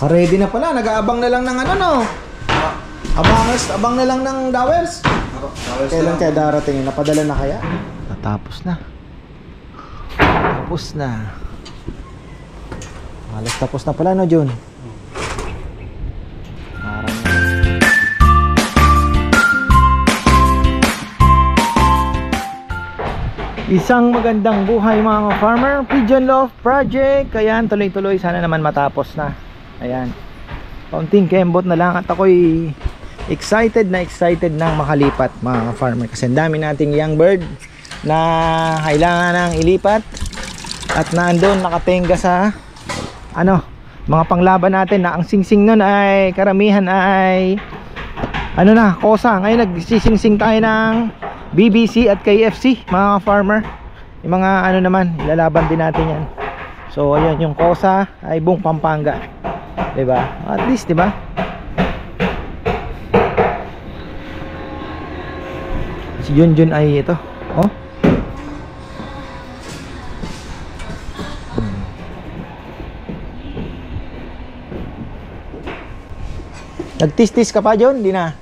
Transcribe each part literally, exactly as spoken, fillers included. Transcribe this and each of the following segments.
Ready na pala, nag-aabang na lang ng ano no. Abangers, abang na lang ng dowels. Kailan kaya darating? Napadala na kaya? Natapos na. Tapos na. Halos tapos na pala no, Jun. Parang isang magandang buhay mga farmer, Pigeon Loft Project. Ayan, tuloy-tuloy, sana naman matapos na. Ayan, kaunting kembot na lang at ako'y excited na excited nang makalipat mga farmer, kasi ang dami nating young bird na kailangan nang ilipat at naandun nakatenga sa ano, mga panglaban natin na ang singsing nun ay karamihan ay ano na, kosa. Ngayon nagsisingsing tayo ng B B C at K F C mga farmer. Yung mga ano naman, ilalaban din natin yan. So ayan, yung kosa ay buong Pampanga, diba? At least, diba? Si Junjun ay ito. Oh. Hmm. Nagtis-tis ka pa, Jun? Di na.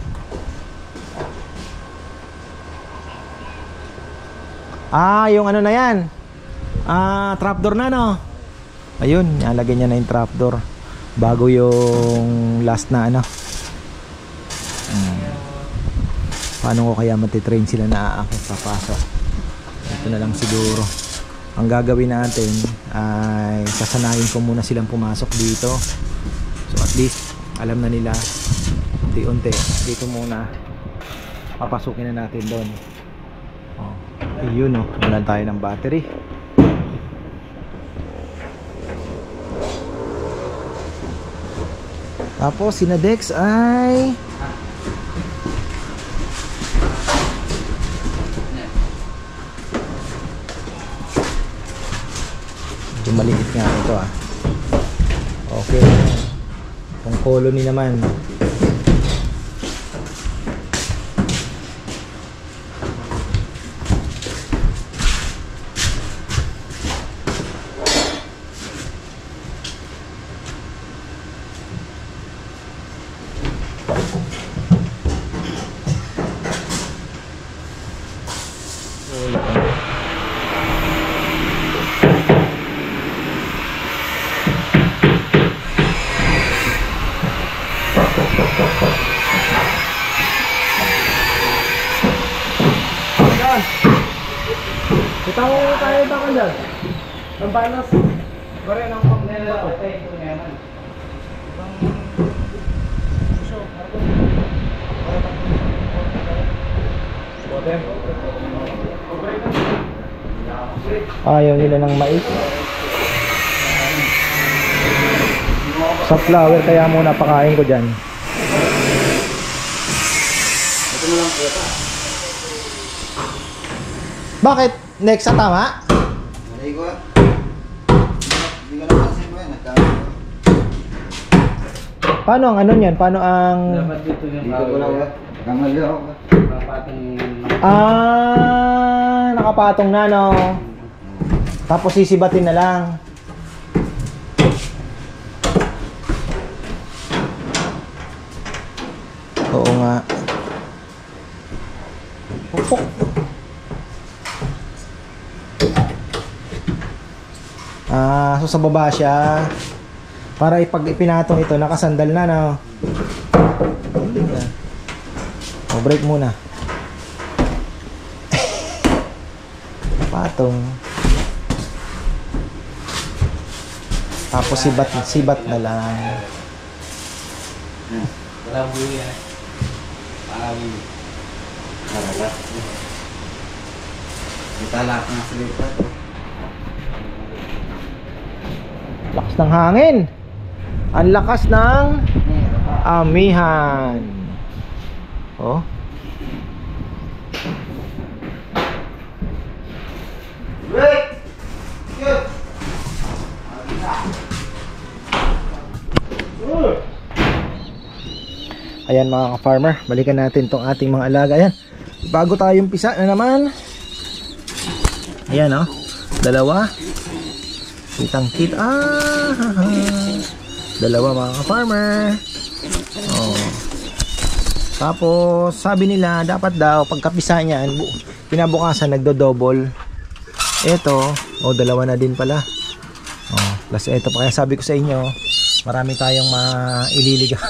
Ah, yung ano na yan. Ah, trapdoor na, no? Ayun, nalagay niya na yung trapdoor bago yung last na ano. hmm. Paano ko kaya matitrain sila na aakit papasok? Ito na lang siguro ang gagawin natin, ay sasanayin ko muna silang pumasok dito. So at least alam na nila unti-unti. Dito muna papasukin na natin doon. Oh, yun oh, nalan tayo ng battery. Tapos si Nadex ay medyo maliit nga ito ah. Okay, kung colony naman itaw tayo ba ka dyan? Ang balas bare ng pagmula ito yung yaman ibang puso ayaw nila ng mais sa flower, kaya muna pakain ko dyan. Ito mo lang po. Bakit? Next sa tama? Hindi ko. Hindi ko naman kasi mo yan. Paano ang ano niyan? Paano ang... Dapat dito yung dito ko lang. Kamali ako. Ah, nakapatong na no. Tapos sisibatin na lang. Oo nga. Pupok. Ah, so sa baba siya para ipag ipinatong ito, nakasandal na no. O, break muna. Patong. Tapos sibat sibat na lang. Wala buhay yan. Parang Harapat. Italak na sa lipat. Lakas ng hangin. Ang lakas ng amihan. Oh. Break! Good! Ayan mga ka-farmer, balikan natin tong ating mga alaga. Ayan, bago tayong pisa na naman. Ayan oh, dalawa. Kitang kita. Ah, Dalawa mga ka-farmer. Oh. Tapos sabi nila dapat daw pagkapisa niyan, pinabukasan nagdo-double. Ito, oh dalawa na din pala. Oh, plus ito pa, kaya sabi ko sa inyo, marami tayong maililigaw.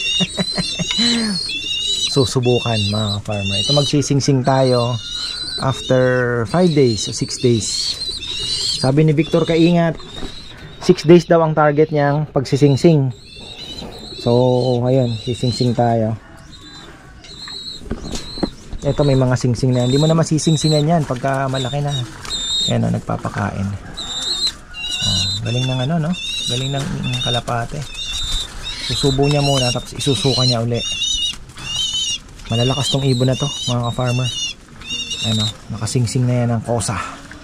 Susubukan mga farmer. Ito magsisingsing tayo after five days o six days. Sabi ni Victor Kaingat, six days daw ang target niyang pagsisingsing. So ayun, sisingsing tayo. Ito may mga singsing na, hindi mo na masisingsingan yan pagka malaki na. Ayan o, nagpapakain. Oh, galing ng ano, no? Galing ng kalapate. Susubo niya muna, tapos isusuka niya uli. Malalakas tong ibon na to, mga ka-farmer. Ano, nakasingsing na yan ng kosa.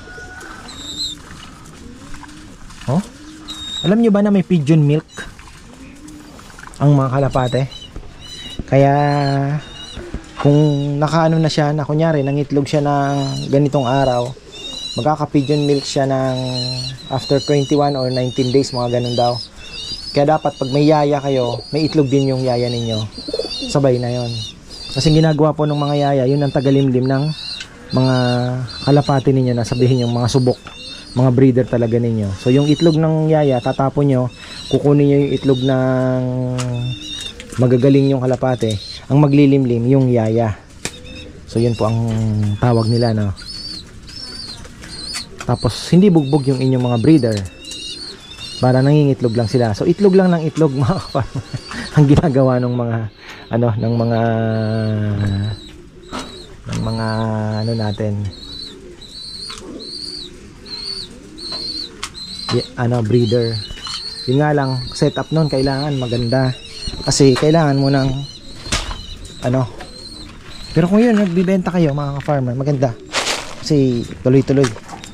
Oh? Alam nyo ba na may pigeon milk ang mga kalapate? Kaya kung nakaano na siya, na kunyari nangitlog siya ng ganitong araw, magkaka-pigeon milk siya ng after twenty-one or nineteen days, mga ganun daw. Kaya dapat pag may yaya kayo, may itlog din yung yaya ninyo. Sabay na yon. Kasi ginagawa po ng mga yaya, yun ang tagalimlim ng mga kalapati ninyo, na sabihin yung mga subok, mga breeder talaga ninyo. So yung itlog ng yaya, tatapon nyo, kukunin nyo yung itlog ng magagaling yung kalapate. Ang maglilimlim yung yaya. So yun po ang tawag nila, no? Tapos hindi bugbog yung inyong mga breeder, para nangingitlog lang sila. So itlog lang ng itlog mga ang ginagawa ng mga ano, ng mga ng mga ano natin, y ano, breeder. Yun nga lang, setup nun kailangan maganda, kasi kailangan mo ng ano. Pero kung yun, nagbibenta kayo mga ka-farmer, maganda, kasi tuloy-tuloy.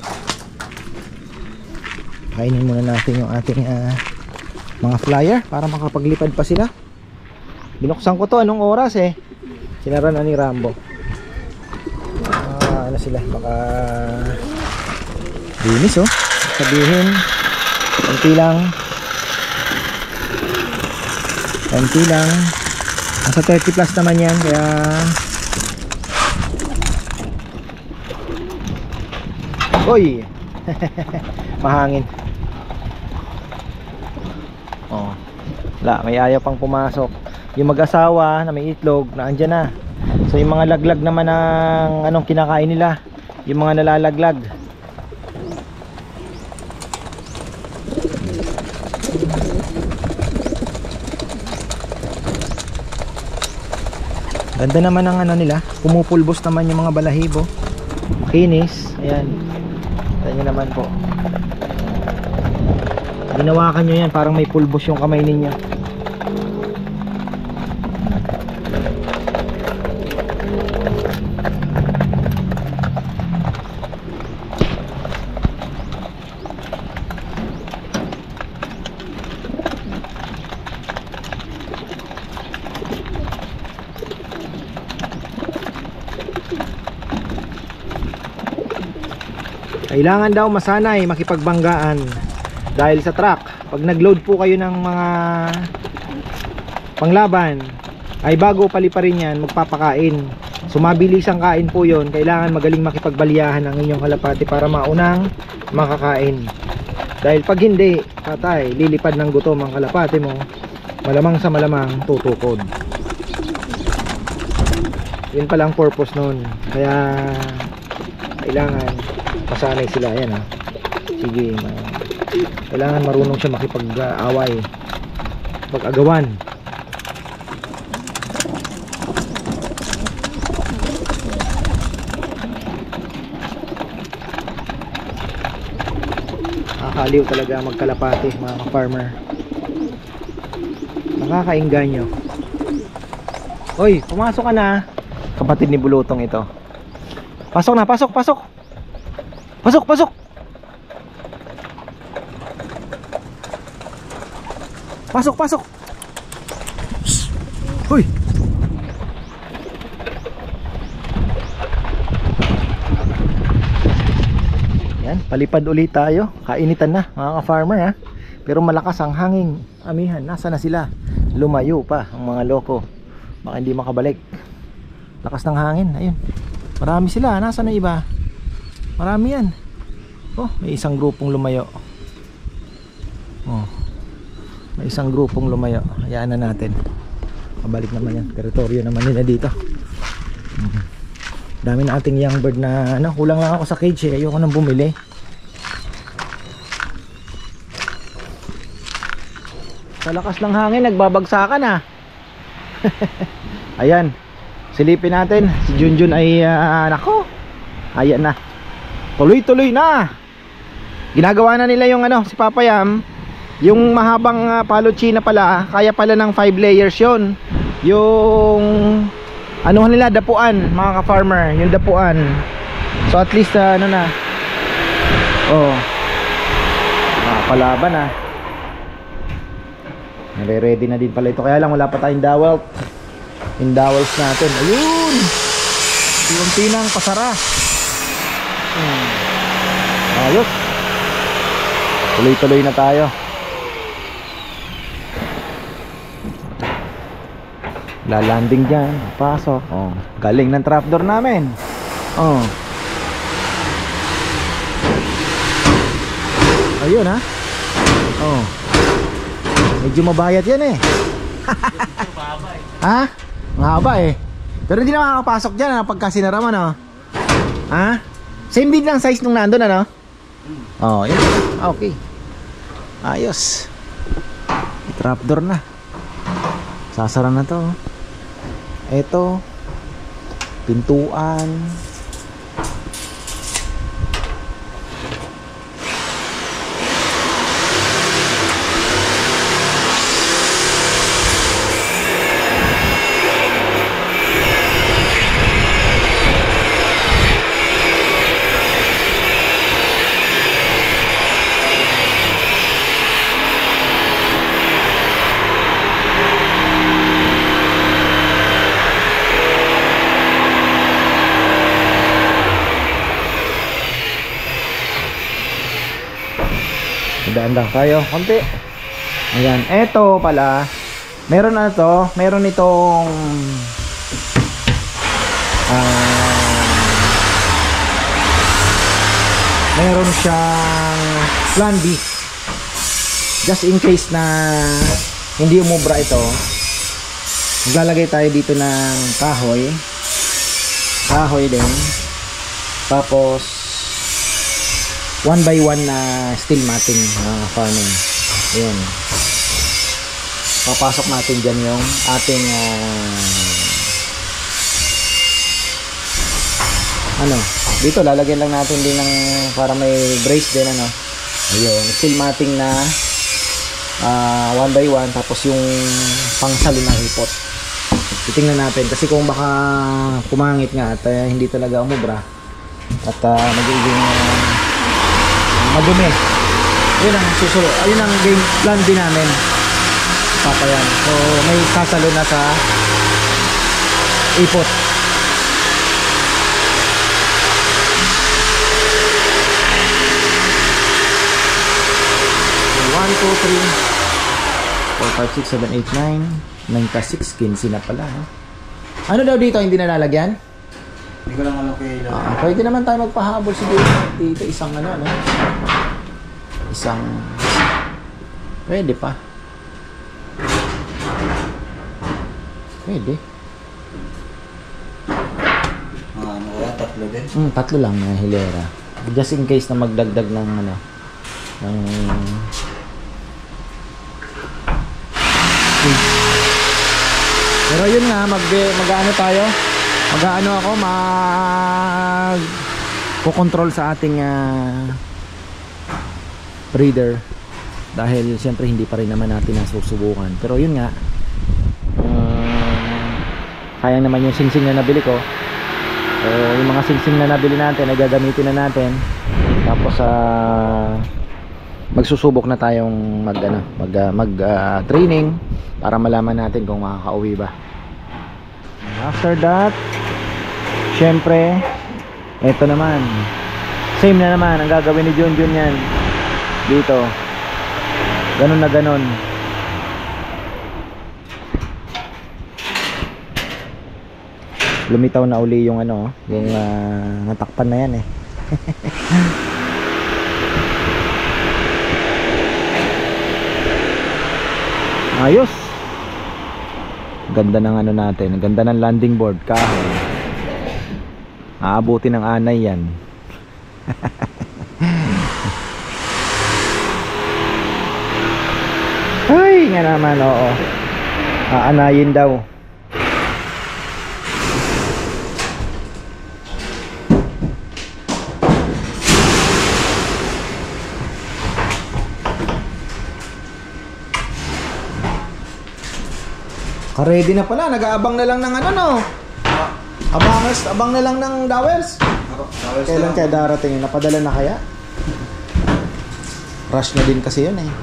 Kainin muna natin yung ating uh, mga flyer para makapaglipad pa sila. Binuksan ko to anong oras eh, sinara na ni Rambo. Uh, ano sila, baka linis oh, sabihin konti lang, konti lang. Nasa thirty plus naman yan, kaya oy mahangin. Oh, wala, may ayaw pang pumasok. Yung mag-asawa na may itlog na andyan na. So yung mga laglag naman ng anong kinakain nila, yung mga nalalaglag, ganda naman ang ano nila, pumupulbos naman yung mga balahibo, kinis. Ayan, ito naman po, ginawakan nyo yan, parang may pulbos yung kamay ninyo. Kailangan daw masanay makipagbanggaan dahil sa truck, pag nagload po kayo ng mga panglaban, ay bago paliparin yan, magpapakain. So mabilis ang kain po yon. Kailangan magaling makipagbaliyahan ang inyong kalapati para maunang makakain. Dahil pag hindi, patay, lilipad ng gutom ang kalapati mo, malamang sa malamang tutukod. Yun pala ang purpose nun. Kaya kailangan masanay sila. Ayan ha, sige, ma kailangan marunong siya makipag-away, pag-agawan. Nakakaliw talaga magkalapati mga farmer, nakakainganyo. Oy, pumasok ka na, kapatid ni Bulutong ito. Pasok na, pasok, pasok. Pasok, pasok. Pasok, pasok. Hoy. Yan, palipad ulit tayo. Kainitan na mga ka-farmer ha. Pero malakas ang hangin. Amihan, nasa na sila? Lumayo pa ang mga loko. Baka hindi makabalik. Lakas ng hangin, ayun. Marami sila, nasa na iba? Marami yan. Oh, may isang grupong lumayo. Oh, may isang grupong lumayo. Hayaan na natin. Kabalik naman yan. Teritoryo naman nila dito. Mm-hmm. Dami na ating young bird na ano, kulang lang ako sa cage eh. Ayoko nang bumili. Sa lakas ng hangin, nagbabagsakan ah. Ayan. Silipin natin. Si Junjun ay uh, nako. Ayan na. Tuloy-tuloy na. Ginagawa na nila yung ano, si Papa Yam. Yung mahabang uh, palochina pala, kaya pala ng five layers yon. Yung ano nila, dapuan, mga ka-farmer, yung dapuan. So at least uh, ano na. Oh. Nakakalaban ah. Nare-ready na din pala ito. Kaya lang wala pa tayong dowel. Yung dowels natin. Ayun. Yung pinang pasara. Hmm. Ayos. Tuloy-tuloy na tayo. Lalanding dyan. Pasok. Oh. Galing ng trapdoor namin. Oh. Ayun ha. Oh. Medyo mabayat yan eh. Ha? Mahaba eh. Pero hindi na makakapasok dyan ha, pagka sinara mo no. Ha? Same din lang size nung nandun ano. Oh, yun. Okay. Ayos. Trapdoor na. Sasara na to. Ito. Pintuan. Daan lang tayo konti. Ayan, eto pala meron na to, meron itong uh, meron siyang plan B just in case na hindi umubra ito. Maglalagay tayo dito ng kahoy kahoy din, tapos one by one na steel matting uh, farming. Ayan. Papasok natin dyan yung ating uh, ano, dito lalagyan lang natin din ng para may brace din ano. Ayun, steel matting na uh, one by one, tapos yung pangsalo ng ipot. Titingnan natin kasi kung baka kumangit nga at uh, hindi talaga umubra at uh, magiging uh, madumi. Yun ang susunod. Ayun ang game plan din namin. Papayan. So may sasalo na sa ipot. one, two, three, four, five, six, seven, eight, nine, nine plus six, quinze na pala. Ha? Ano daw dito hindi nalalagyan? Hindi ko lang alam kay Lord. Ah, pwede naman tayo magpahabol siguro dito isang ano ano. Isang pwede pa. Pwede. Ah, ano kaya? Tatlo din? Hmm, tatlo lang na hilera. Just in case na magdagdag ng ano ng pero yun nga, mag mag-ano tayo? Mag-ano ako, mag ko-control sa ating uh, breeder dahil siyempre hindi pa rin naman natin nasusubukan. Pero yun nga, uh, sayang naman yung singsing na nabili ko. So yung mga singsing na nabili natin ay gagamitin na natin. Tapos uh, magsusubok na tayong mag ano, mag uh, mag uh, training para malaman natin kung makakauwi ba. After that, syempre eto naman, same na naman ang gagawin ni Junjun yan dito. Ganun na ganun. Lumitaw na uli yung ano, yung uh, natakpan na yan eh. Ayos. Ganda ng ano natin, ganda ng landing board, kahoy. Aabuti ng anay yan. Ay, nga naman, oo. Aanayin daw. Ka-ready na pala, nag-aabang na lang ng ano no. Abangers, abang na lang ng dowels. Kailan kaya darating yun? Napadala na kaya? Rush na din kasi yun eh.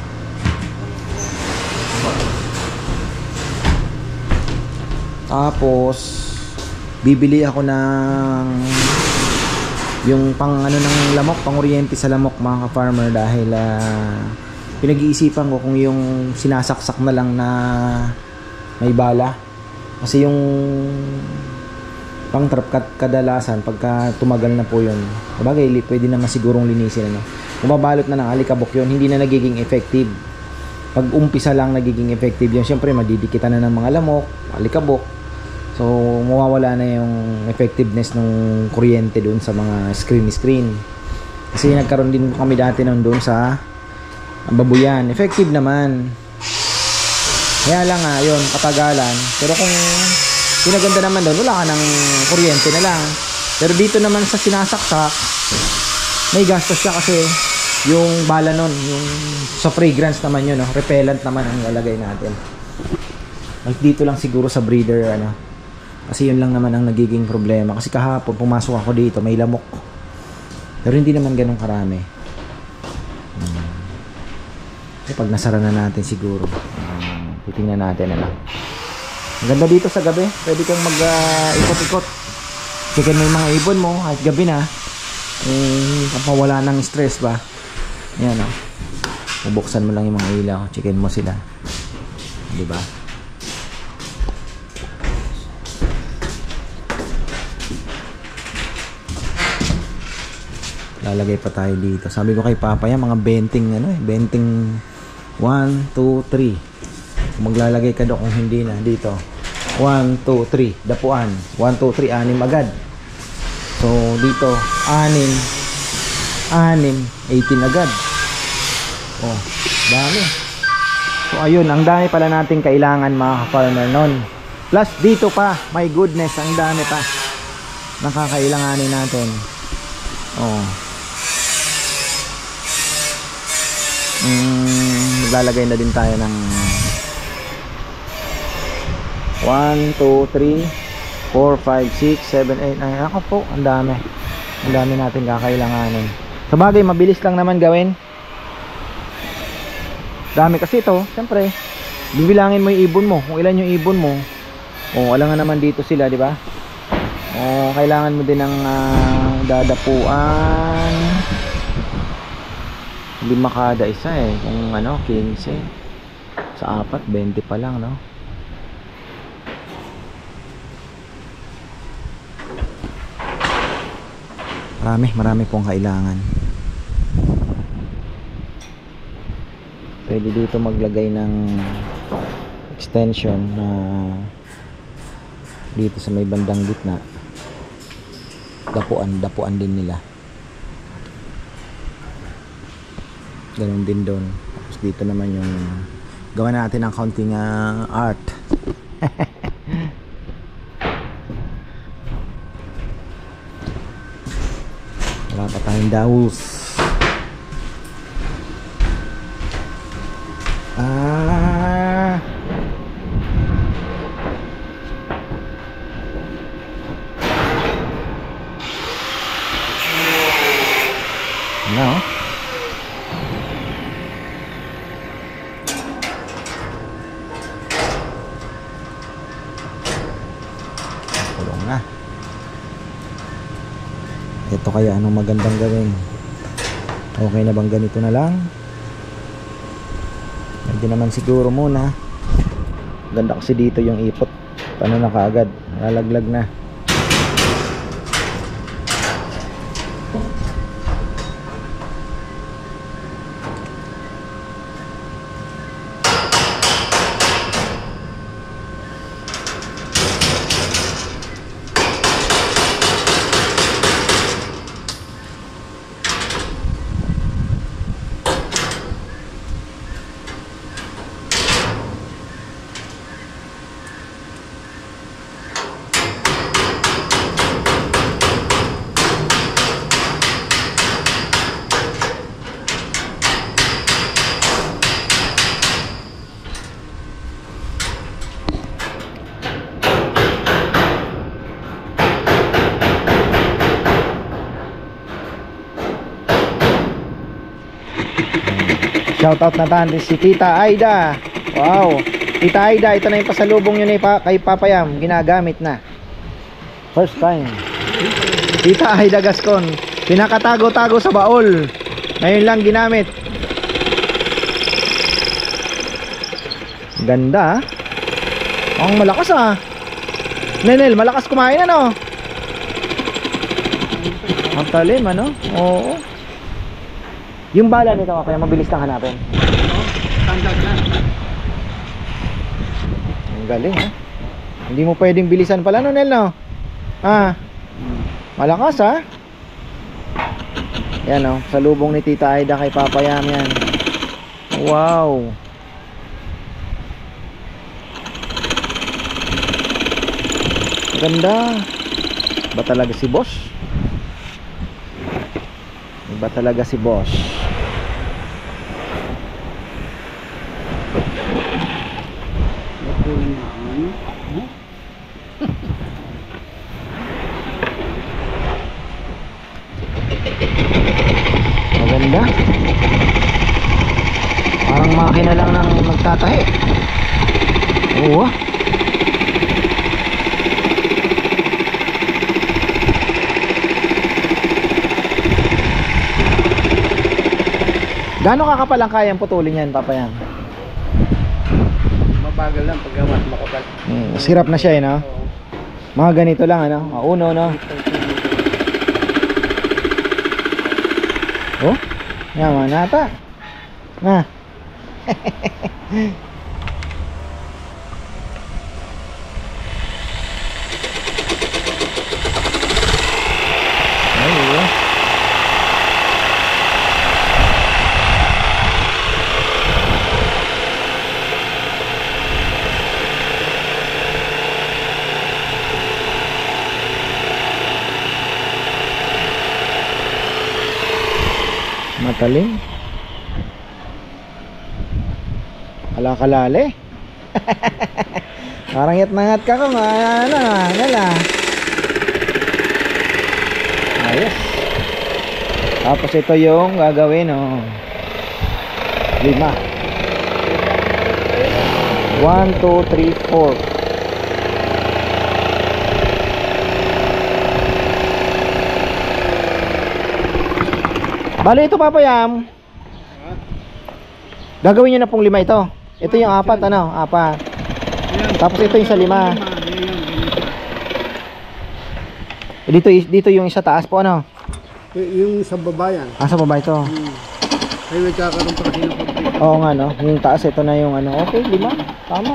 Tapos bibili ako ng yung pang ano ng lamok, pang kuryente sa lamok mga ka-farmer, dahil uh, pinag-iisipan ko kung yung sinasaksak na lang na may bala, kasi yung pang trap kadalasan pagka tumagal na po yun, sabagay pwede naman sigurong linisin ano. Kung mabalot na ng alikabok yun, hindi na nagiging effective. Pag umpisa lang nagiging effective yun, syempre madidikitan na ng mga lamok, alikabok, so mawawala na yung effectiveness ng kuryente doon sa mga screen screen. Kasi nagkaroon din kami dati nung doon sa babuyan, effective naman. Kaya lang nga, yun, katagalan. Pero kung pinaganda naman doon, wala ka ng kuryente na lang. Pero dito naman sa sinasaksak, may gastos siya kasi yung bala nun, yung sa fragrance naman yun, no? Repellent naman ang lalagay natin. Like dito lang siguro sa breeder, ano. Kasi yun lang naman ang nagiging problema. Kasi kahapon, pumasok ako dito, may lamok. Pero hindi naman ganun karami. Hmm. Kasi pag nasara na natin siguro, titingnan natin ano. Ang ganda dito sa gabi, pwede kang mag uh, ikot-ikot. Checkin mo yung mga ibon mo at gabi na, eh kapawala ng stress ba. Yan o, bubuksan mo lang yung mga ilaw, checkin mo sila, diba? Lalagay pa tayo dito. Sabi ko kay Papa yan, mga benting ano eh, benting one, two, three. Maglalagay ka doon kung hindi na dito one, two, three dapuan, one, two, three, anim agad. So dito anim anim, eighteen agad. Oh, dami. So ayun, ang dami pala nating kailangan mga farmer nun. Plus dito pa, my goodness, ang dami pa nakakailanganin natin. Oh, mm, lalagay na din tayo ng one, two, three, four, five, six, seven, eight, nine. Ako po, ang dami. Ang dami natin kakailanganin. Sa bagay, mabilis lang naman gawin. Dami kasi ito, siyempre. Bibilangin mo yung ibon mo. Kung ilan yung ibon mo. O, alam nga naman dito sila, di ba? O, kailangan mo din ng uh, dadapuan. Lima kada isa eh. Kung ano, quince. Sa apat, twenty pa lang, no? Marami, marami pong kailangan. Pwede dito maglagay ng extension na dito sa may bandang gitna. Dapuan, dapuan din nila. Ganun din doon. Tapos dito naman yung gawa natin ng counting uh, art. Wala pa tayong dowels. Ah. No. Kulong na. Ito kaya, anong magandang gawin? Okay na bang ganito na lang? Hindi naman siguro muna. Ganda kasi dito yung ipot. Ano na kaagad, lalaglag na. Shoutout na tayo si Tita Aida. Wow, Tita Aida, ito na yung pasalubong yun eh, pa, kay Papayam. Ginagamit na. First time. Tita Aida Gascon, pinakatago-tago sa baol, ngayon lang ginamit. Ganda ah. Ang malakas ah. Nenel, malakas kumain ano. Ang talim ano. Oo. Yung bala nito kaya mabilis nang hanapin. Oo, standard na. Ang galing ha. Hindi mo pwedeng bilisan pala no, Nel, no? Ah, malakas ha. Yan o, sa lubong ni Tita Aida kay Papayam yan. Wow. Ganda. Ba talaga si boss? Ba talaga si boss? Maganda. Parang makina lang ng magtatahi. Oo. Gaano kakapal ang kayang putulin yan, Papayam? Mabagal lang pagka mas makapal. Hmm, sirap na siya eh, no? Mga ganito lang, ano? Mauno, no? Oh, yaman nata. Na. Ayun. Matalim. Kalakalali. Parang yat-nangat ka kung ano, nala. Ayos. Tapos ito yung gagawin, oh. Lima. One, two, three, four. Bale ito, Papayam. Gagawin nyo na pong lima ito. Ito yung apat, ano? Apat. Tapos ito yung sa lima. Eh, Dito, dito yung isa taas po, ano? Yung sa babayan. Ah, sa baba ito. Ay, nagkakaroon pa kasi ng complete. Oo nga, no? Yung taas, ito na yung ano. Okay, lima. Tama.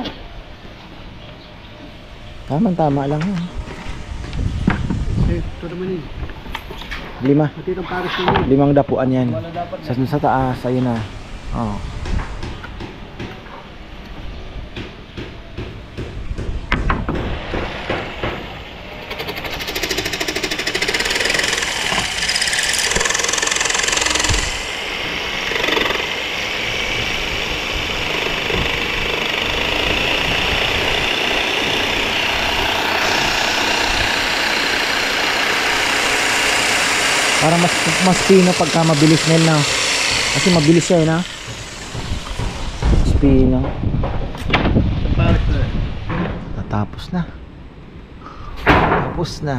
Tama, tama lang yan. Eh, ito naman yun. Lima. Pati itong pares naman. Limang dapuan yan. Sa, sa taas, ayun na. Oo. Parang mas mas pino pagka mabilis nil na. Kasi mabilis siya eh, na. Mas pino. Pares na. Natapos na. Tapos na.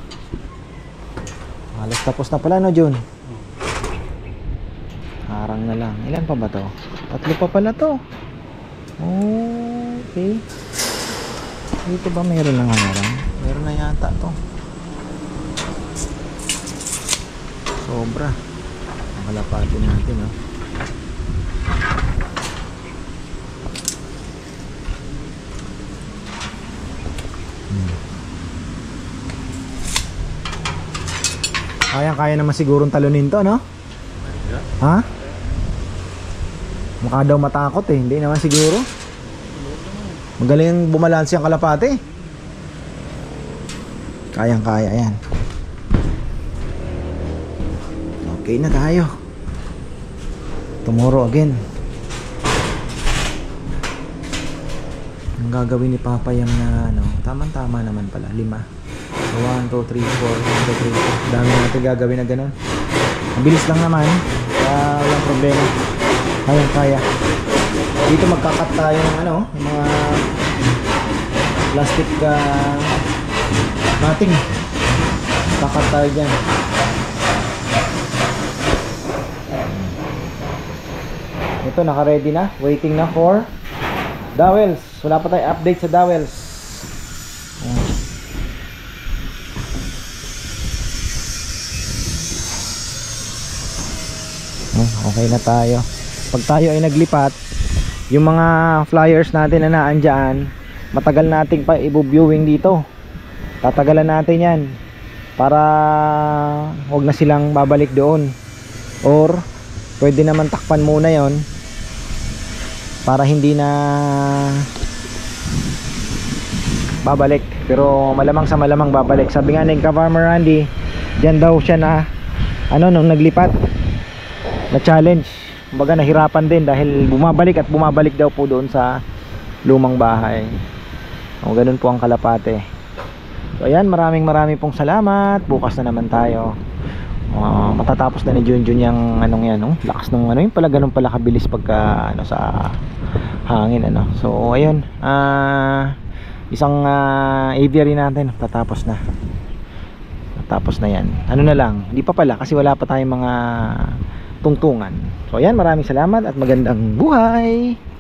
Halos tapos na pala, no, Jun? Harang na lang. Ilan pa ba to? Tatlo pa pala to. Okay. Dito ba meron ng harang? Meron na yata to. Sobra. Ang kalapati natin, oh. Hmm. Kaya-kaya naman sigurong talunin to, no? Ha? Mukha daw matakot eh. Hindi naman siguro. Magaling bumalansi ang kalapate. Kayang-kaya yan. Okay na tayo. Tomorrow again. Ang gagawin ni Papa yung na ano, tama-tama naman pala, lima. So one, two, three, four, one, two, three, four. Dami natin gagawin na ganun. Mabilis lang naman. Kaya walang problema. Kayang-kaya. Dito magkakat tayo ng ano, yung mga plastic uh, mating. Kakat tayo dyan. Ito naka-ready na. Waiting na for dowels. Wala pa tayo update sa dowels. Okay na tayo. Pag tayo ay naglipat, yung mga flyers natin na naandyan, matagal nating pa i-viewing dito. Tatagalan natin yan para wag na silang babalik doon, or pwede naman takpan muna yon para hindi na babalik. Pero malamang sa malamang babalik. Sabi nga ni Ka-Farmer Randy, dyan daw siya na ano, nung naglipat na challenge, kumbaga nahirapan din dahil bumabalik at bumabalik daw po doon sa lumang bahay. O ganun po ang kalapate. So ayan, maraming maraming pong salamat. Bukas na naman tayo. Uh, matatapos na ni Junjun yung anong yan, no? Lakas ng ano yun pala, ganun pala kabilis pagka ano sa hangin, ano. So ayun, uh, isang uh, aviary natin tatapos na. Tatapos na yan. Ano na lang, hindi pa pala kasi wala pa tayong mga tungtungan. So ayan, maraming salamat at magandang buhay.